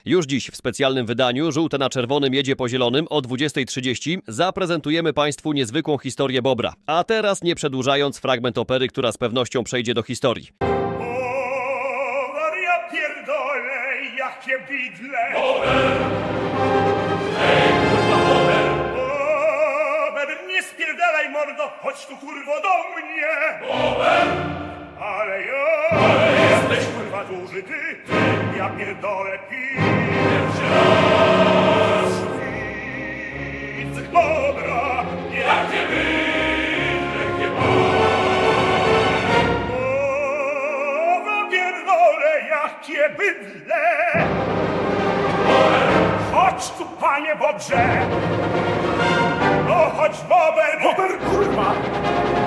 Już dziś w specjalnym wydaniu Żółte na czerwonym jedzie po zielonym o 20:30 zaprezentujemy Państwu niezwykłą historię Bóbra. A teraz, nie przedłużając, fragment opery, która z pewnością przejdzie do historii. Bóbr, ja pierdolę, jakie bidle! Bóbr! Ej, kurwa, Bóbr! Bóbr, nie spierdalaj, mordo, chodź tu, kurwo, do mnie! Bóbr! Ale jesteś, kurwa, duży ty, ja pierdolę, Pierwszy raz! Widz Bóbra, Jakie bydle, Bóbr, pierdolę, jakie bydle! Chodź tu, panie Bobrze! No chodź, Bóbr! Bóbr, kurwa!